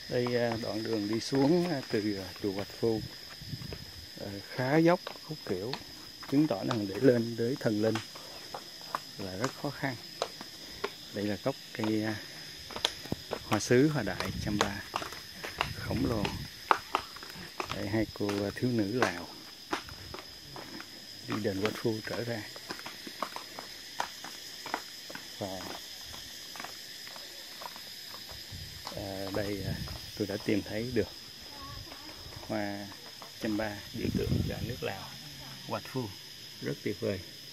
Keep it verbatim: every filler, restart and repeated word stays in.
Đây đoạn đường đi xuống từ chùa Bạch Phu khá dốc khúc kiểu, chứng tỏ rằng để lên tới thần linh là rất khó khăn. Đây là gốc cây hoa sứ hoa đại Champa khổng lồ. Đây hai cô thiếu nữ Lào đi đền Bạch Phu trở ra. Và à, đây tôi đã tìm thấy được hoa Champa biểu tượng cho nước Lào Bạch Phu, rất tuyệt vời.